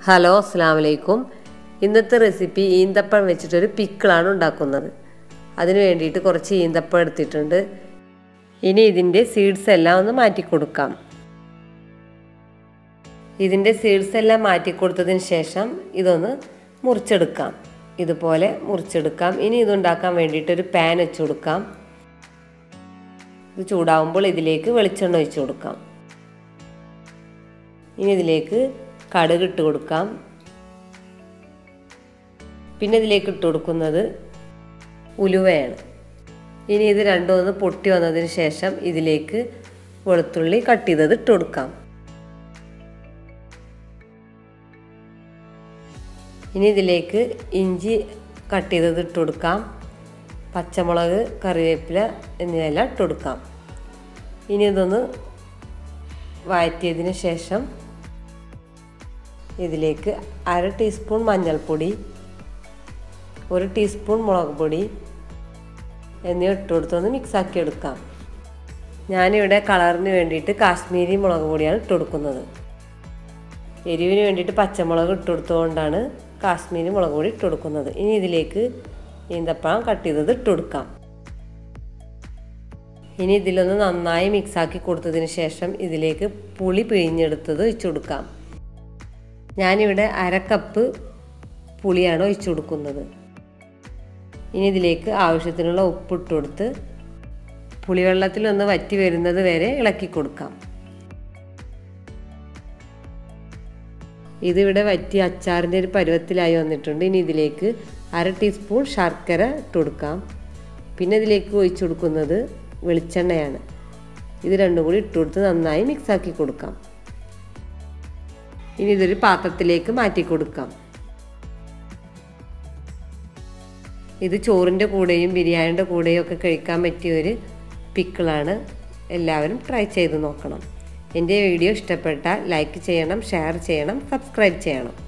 Hello അസ്സലാമു അലൈക്കും. ഇന്നത്തെ റെസിപ്പി ഈന്തപ്പഴം വെച്ചിട്ടൊരു പിക്കിളാണ് ഉണ്ടാക്കുന്നത്. അതിന് വേണ്ടിയിട്ട് കുറച്ച് ഈന്തപ്പഴം എടുത്തിട്ടുണ്ട്. ഇനി ഇതിൻ്റെ സീഡ്സ് എല്ലാം ഒന്ന് മാറ്റി കൊടുക്കാം. ഇതിൻ്റെ സീഡ്സ് എല്ലാം മാറ്റി കൊടുത്തതിന് ശേഷം ഇതൊന്ന് മുറിച്ചെടുക്കാം. ഇതുപോലെ മുറിച്ചെടുക്കാം. ഇനി ഇതുണ്ടാക്കാൻ വേണ്ടിയിട്ട് ഒരു പാൻ വെച്ച് കൊടുക്കാം. ഇത് ചൂടാവുമ്പോൾ ഇതിലേക്ക് വെളിച്ചെണ്ണ ഒഴിച്ച് കൊടുക്കാം. ഇനി ഇതിലേക്ക് കടുക് ഇട്ട് കൊടുക്കാം. പിന്നെ ഇതിലേക്ക് ഇട്ട് കൊടുക്കുന്നത് ഉലുവയാണ്. ഇനി ഇത് രണ്ടും ഒന്ന് പൊട്ടി വന്നതിന് ശേഷം ഇതിലേക്ക് വെളുത്തുള്ളി കട്ട് ചെയ്തത് ഇട്ട് കൊടുക്കാം. ഇനി ഇതിലേക്ക് ഇഞ്ചി കട്ട് ചെയ്തത് ഇട്ട് കൊടുക്കാം. പച്ചമുളക്, കറിവേപ്പില എന്നിവയെല്ലാം ഇട്ട് കൊടുക്കാം. ഇനി ഇതൊന്ന് വഴറ്റിയതിന് ശേഷം ഇതിലേക്ക് 1/2 ടീസ്പൂൺ മഞ്ഞൾപ്പൊടി, 1 ടീസ്പൂൺ മുളക് പൊടി എന്നിവ ഇട്ട് കൊടുത്തൊന്ന് മിക്സാക്കി എടുക്കാം. ഞാനിവിടെ കളറിന് വേണ്ടിയിട്ട് കാശ്മീരി മുളക് പൊടിയാണ് ഇട്ട് കൊടുക്കുന്നത്. എരിവിന് വേണ്ടിയിട്ട് പച്ചമുളക് ഇട്ട് കൊടുത്തുകൊണ്ടാണ് കാശ്മീരി മുളക് പൊടി ഇട്ട് കൊടുക്കുന്നത്. ഇനി ഇതിലേക്ക് ഈന്തപ്പഴം കട്ട് ചെയ്തത് ഇട്ട് കൊടുക്കാം. ഇനി ഇതിലൊന്ന് നന്നായി മിക്സാക്കി കൊടുത്തതിന് ശേഷം ഇതിലേക്ക് പുളി പിഴിഞ്ഞെടുത്തത് ഒഴിച്ചു കൊടുക്കാം. ഞാനിവിടെ 1/2 കപ്പ് പുളിയാണ് ഒഴിച്ചു കൊടുക്കുന്നത്. ഇനി ഇതിലേക്ക് ആവശ്യത്തിനുള്ള ഉപ്പിട്ട് കൊടുത്ത് പുളിവെള്ളത്തിലൊന്ന് വറ്റി വരുന്നത് വരെ ഇളക്കി കൊടുക്കാം. ഇതിവിടെ വറ്റി അച്ചാറിൻ്റെ ഒരു പരുവത്തിലായി വന്നിട്ടുണ്ട്. ഇനി ഇതിലേക്ക് 1/2 ടീസ്പൂൺ ശർക്കര ഇട്ട് കൊടുക്കാം. പിന്നെ ഇതിലേക്ക് ഒഴിച്ചു കൊടുക്കുന്നത് വെളിച്ചെണ്ണയാണ്. ഇത് രണ്ടും കൂടി ഇട്ട് കൊടുത്ത് നന്നായി മിക്സാക്കി കൊടുക്കാം. ഇനി ഇതൊരു പാത്രത്തിലേക്ക് മാറ്റി കൊടുക്കാം. ഇത് ചോറിൻ്റെ കൂടെയും ബിരിയാണിയുടെ കൂടെയും ഒക്കെ കഴിക്കാൻ പറ്റിയ ഒരു പിക്കിളാണ്. എല്ലാവരും ട്രൈ ചെയ്ത് നോക്കണം. എൻ്റെ വീഡിയോ ഇഷ്ടപ്പെട്ടാൽ ലൈക്ക് ചെയ്യണം, ഷെയർ ചെയ്യണം, സബ്സ്ക്രൈബ് ചെയ്യണം.